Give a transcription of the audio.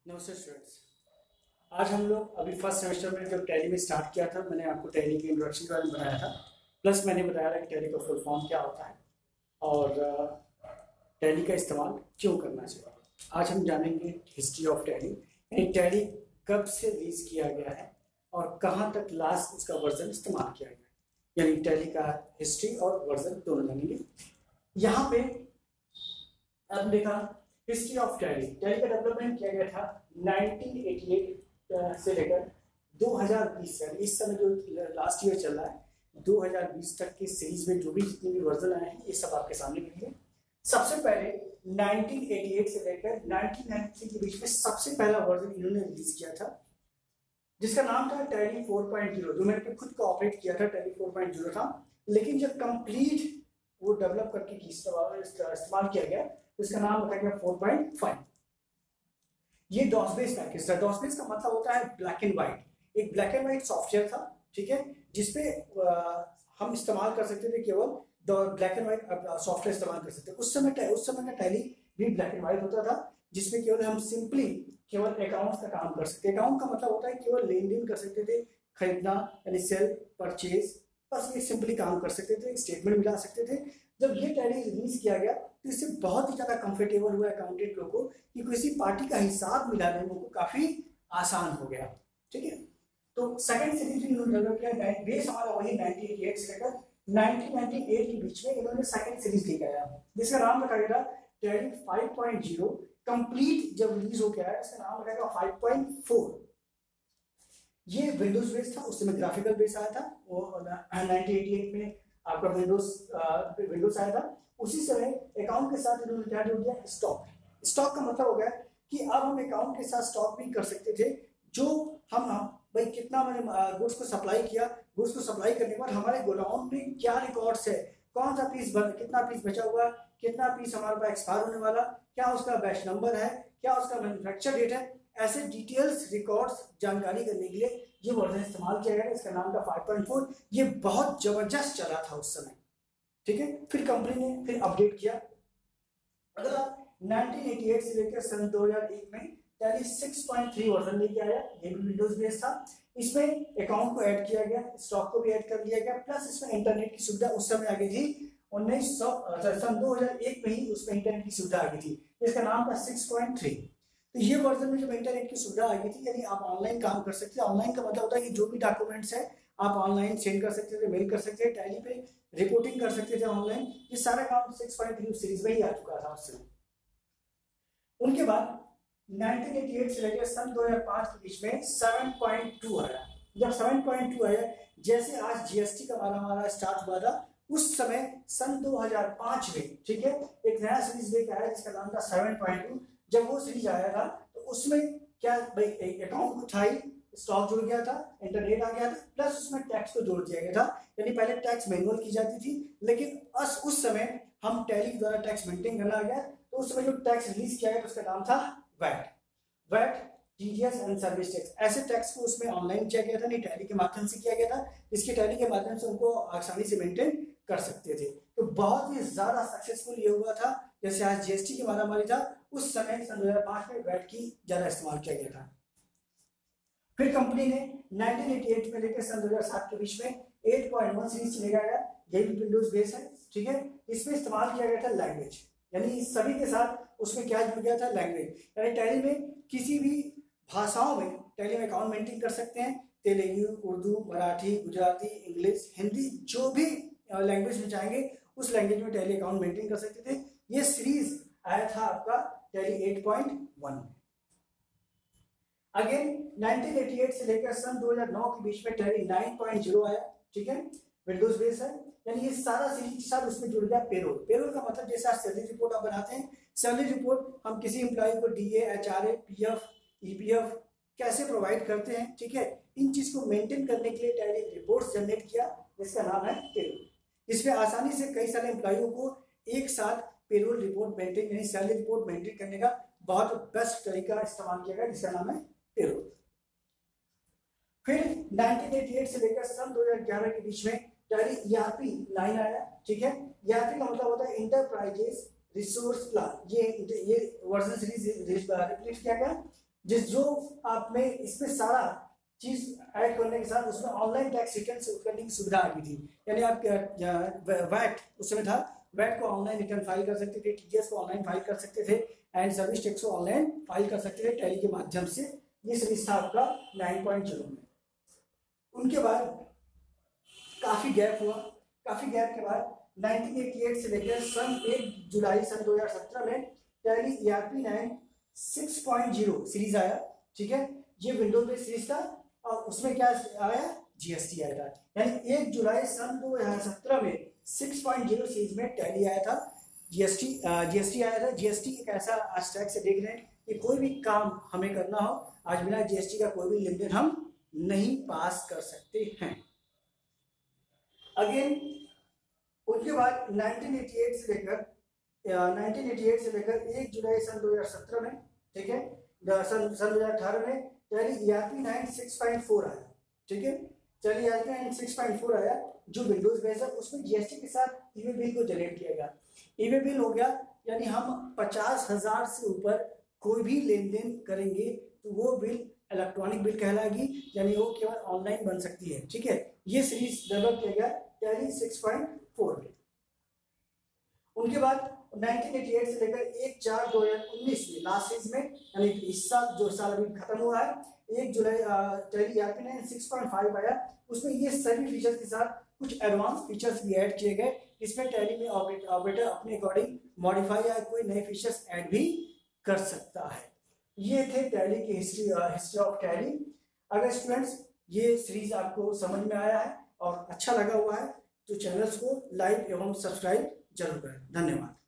नमस्ते स्टूडेंट्स। आज हम लोग अभी फर्स्ट सेमेस्टर में जब टैली में स्टार्ट किया था, मैंने आपको टैली के इंट्रोडक्शन के बारे में बताया था। प्लस मैंने बताया था कि टैली का फुल फॉर्म क्या होता है और टैली का इस्तेमाल क्यों करना चाहिए। आज हम जानेंगे हिस्ट्री ऑफ टैली, यानी टैली कब से रिलीज किया गया है और कहाँ तक लास्ट उसका वर्जन इस्तेमाल किया गया है, यानी टैली का हिस्ट्री और वर्जन दोनों जानेंगे। यहाँ पे आपने देखा हिस्ट्री ऑफ टैली का डेवलपमेंट किया गया था 1988 से लेकर 2020 तक। इस समय जो लास्ट ईयर चल रहा है 2020 तक की सीरीज में जो भी जितने भी वर्जन आए हैं ये सब आपके सामने मिलेंगे। सबसे पहले 1988 से लेकर 1993 के बीच में सबसे पहला वर्जन इन्होंने रिलीज किया था जिसका नाम था टैली 4.0, जो मैंने खुद को ऑपरेट किया था। टैली 4.0 था, लेकिन जब कंप्लीट वो डेवलप करके इस्तेमाल किया गया तो इसका नाम रखा गया 4.5। ये डॉस बेस पैकेज था। डॉस बेस का मतलब होता है ब्लैक एंड व्हाइट। एक ब्लैक एंड व्हाइट सॉफ्टवेयर था, ठीक है, जिसपे हम इस्तेमाल कर सकते थे, केवल ब्लैक एंड व्हाइट सॉफ्टवेयर इस्तेमाल कर सकते थे। उस समय का टैली भी ब्लैक एंड व्हाइट होता था, जिसमें केवल हम सिंपली केवल अकाउंट्स का काम कर सकते। अकाउंट का मतलब होता है केवल लेन देन कर सकते थे, खरीदना यानी सेल परचेज, बस ये सिंपली काम कर सकते थे, स्टेटमेंट मिला सकते थे। जब ये टैली रिलीज किया गया तो इससे बहुत ही ज्यादा कंफर्टेबल हुआ अकाउंटेंट लोगों को कि किसी पार्टी का हिसाब मिलाने में उनको काफी आसान हो गया, ठीक है। तो सेकंड सीरीज इन्होंने डेवलप किया, बेस हमारा वही 1988 से लेकर 1998 के बीच में इन्होंने सेकंड सीरीज लेकर आया जिसका नाम रखा गया टैली 5.0। कंप्लीट जब रिलीज हो गया है इसका नाम रखा गया 5.4। ये विंडोज बेस था, उस समय ग्राफिकल बेस आया था। वो 1988 में आपका विंडोज आया था। उसी समय अकाउंट के साथ इन्होंने क्या जोड़ दिया, स्टॉक। स्टॉक का मतलब हो गया कि अब हम अकाउंट के साथ स्टॉक भी कर सकते थे, जो हम भाई कितना मैंने गुड्स को सप्लाई किया, गुड्स को सप्लाई करने के बाद हमारे गोडाउन में क्या रिकॉर्ड्स है, कौन सा पीस कितना पीस बचा हुआ, कितना पीस हमारे पास एक्सपायर होने वाला, क्या उसका बैच नंबर है, क्या उसका मैन्युफैक्चर डेट है, ऐसे डिटेल्स रिकॉर्ड्स जानकारी करने के लिए ये वर्जन इस्तेमाल किया गया। इसका नाम था 5.4। ये बहुत जबरदस्त चला था उस समय, ठीक है। फिर कंपनी ने फिर अपडेट किया। अगर आप 1988 से लेकर सन 2001 में टैली 6.3 वर्जन लेके आया, ये भी विंडोज बेस था। इसमें अकाउंट को ऐड किया गया, स्टॉक को भी ऐड कर लिया गया, प्लस इसमें इंटरनेट की सुविधा उस समय आ गई थी। सन 2001 में ही उसमें इंटरनेट की सुविधा आ गई थी, इसका नाम था 6.3। तो ये वर्जन में जब इंटरनेट की सुविधा आ गई थी, यानी आप ऑनलाइन काम कर सकते हैं। ऑनलाइन का मतलब होता है कि जो भी डॉक्यूमेंट्स है आप ऑनलाइन सेंड कर सकते थे, मेल कर सकते थे, टैली पे रिपोर्टिंग कर सकते थे ऑनलाइन। ये सारा काम 6.3 सीरीज में ही आ चुका था उस समय। उनके बाद 1988 से लेकर सन 2005 के बीच में 7.2 आया। जब 7.2 आया, जैसे आज जीएसटी का हमारा स्टार्ट हुआ था, उस समय सन 2005 में, ठीक है, एक नया सीरीज लेकर आया जिसका नाम था 7.2। जब वो सीरीज आया था तो उसमें क्या भाई, अकाउंट उठाई, स्टॉक जुड़ गया था, इंटरनेट आ गया था, प्लस उसमें टैक्स को जोड़ दिया गया था। यानी पहले टैक्स मैनुअल की जाती थी, लेकिन उस समय हम टैली द्वारा टैक्स मेंटेन करना आ गया। तो उस समय जो टैक्स रिलीज किया गया उसका नाम था VAT, TDS and service tax. ऐसे टैक्स को उसमें ऑनलाइन किया गया था, नहीं टैली के माध्यम से किया गया था, इसके टैली के माध्यम से उनको आसानी से मेंटेन कर सकते थे। तो बहुत ही ज्यादा सक्सेसफुल ये हुआ था। जैसे आज जीएसटी की मारामारी था, उस समय सन 2005 में वैट की ज्यादा इस्तेमाल किया गया था। फिर कंपनी ने 1988 में लेकर सन 2007 के बीच में 8.1 सीरीज चलेगा गया, ये भी विंडोज बेस है, ठीक है। इसमें इस्तेमाल किया गया था लैंग्वेज, यानी सभी के साथ उसमें क्या जुड़ गया था, लैंग्वेज। यानी टैली में किसी भी भाषाओं में टैली में अकाउंट मेंटेन कर सकते हैं, तेलुगु, उर्दू, मराठी, गुजराती, इंग्लिश, हिंदी, जो भी लैंग्वेज में चाहेंगे उस लैंग्वेज में टैली अकाउंट मेंटेन कर सकते थे। ये सीरीज आया था आपका टैली 8.1। अगेन 1988 से लेकर सन 2009 के बीच में टैली 9.0 आया, ठीक है, विंडोज बेस है। यानी ये सारा सीरीज के साथ उसमें जुड़ गया पेरोल। पेरोल का मतलब जैसे आप सैलरी रिपोर्ट आप बनाते हैं, सैलरी रिपोर्ट हम किसी एम्प्लॉय को डीए, एचआरए, पीएफ, ईपीएफ कैसे प्रोवाइड करते हैं, ठीक है, इन चीज को मेंटेन करने के लिए टैली रिपोर्ट जनरेट किया जिसका नाम है पेरोल। इसमें आसानी से कई सारे एम्प्लॉयों को एक साथ पेरोल रिपोर्ट मेंटेन, यानी सैलरी रिपोर्ट मेंटेन करने का बहुत बेस्ट तरीका इस्तेमाल किया गया जिसका नाम है पेरोल। फिर 1988 से लेकर सन 2011 के बीच में टैली ईआरपी 9 आया, ठीक है। ईआरपी का मतलब होता है इंटरप्राइजेस रिसोर्स प्लान। ये वर्जन सीरीज रिप्लेस किया गया। जो आप में इसमें सारा चीज ऐड करने के साथ उसमें ऑनलाइन टैक्स रिटर्न करने की सुविधा आ गई थी। यानी आप वैट उस समय था, वैट को ऑनलाइन रिटर्न फाइल कर सकते थे, टीडीएस को ऑनलाइन फाइल कर सकते थे एंड सर्विस टैक्स को ऑनलाइन फाइल कर सकते थे टैली के माध्यम से। ये सीरीज था आपका 9.0 में। उनके बाद काफी गैप हुआ, काफी गैप के बाद 1988 से लेकर सन 1 जुलाई सन 2017 में टैली ERP 9 6.0 सीरीज आया। ठीक है, ये विंडोज बेस्ड सीरीज था और उसमें क्या आया, जीएसटी आया था। यानी 1 जुलाई सन 2017 में 6.0 सीरीज में टैली आया था, जीएसटी आया था। जीएसटी एक ऐसा आज टैक्स से देख रहे हैं कि कोई भी काम हमें करना हो, आज बिना जीएसटी का कोई भी लेन देन हम नहीं पास कर सकते हैं। अगेन उनके बाद 1988 से लेकर 1 जुलाई सन 2017 में, ठीक है, सन 2018 में टैली ERP 9 6.4 आया। ठीक है, टैली ERP 9 6.4 आया जो विंडोज बेस्ड है। उसमें जीएसटी के साथ ईवे बिल को जनरेट किया गया। ईवे बिल हो गया यानी हम 50,000 से ऊपर कोई भी लेन देन करेंगे तो वो बिल इलेक्ट्रॉनिक बिल कहलाएगी, यानी वो केवल ऑनलाइन बन सकती है। ठीक है, ये सीरीज डेवलप किया गया टैली 6.4 में। उनके बाद 1988 से लेकर 1/4/2019 में लास्ट सीरीज में, यानी इस साल जो साल अभी खत्म हुआ है, 1 जुलाई टैली ERP 9 6.5 आया। उसमें ये सभी फीचर्स के साथ कुछ एडवांस फीचर्स भी ऐड किए गए। इसमें टैली में ऑपरेटर अपने अकॉर्डिंग मॉडिफाई या कोई नए फीचर्स ऐड भी कर सकता है। ये थे टैली की हिस्ट्री ऑफ टैली। अगर स्टूडेंट्स ये सीरीज आपको समझ में आया है और अच्छा लगा हुआ है तो चैनल्स को लाइक एवं सब्सक्राइब जरूर करें। धन्यवाद।